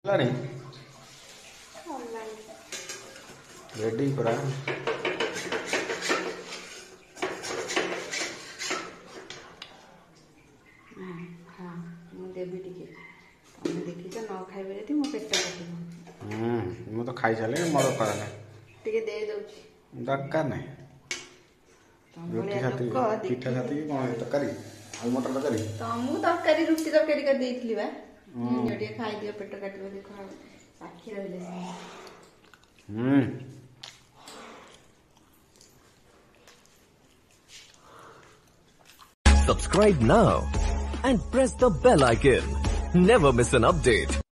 Ready पूरा देवी टिके देखी तो न खाइबे जति मो पेट काटिबो मु तो खाई साले मोर करना टिके दे दउची दरकार नहीं रोटी साथी पिठा साथी कोन तरकारी आलू मटर तरकारी तो मु तरकारी रोटी तरकारी कर देइथली बा टिके खाई दियो पेट काटिबो देखो साखी रहले Subscribe now and press the bell icon. Never miss an update.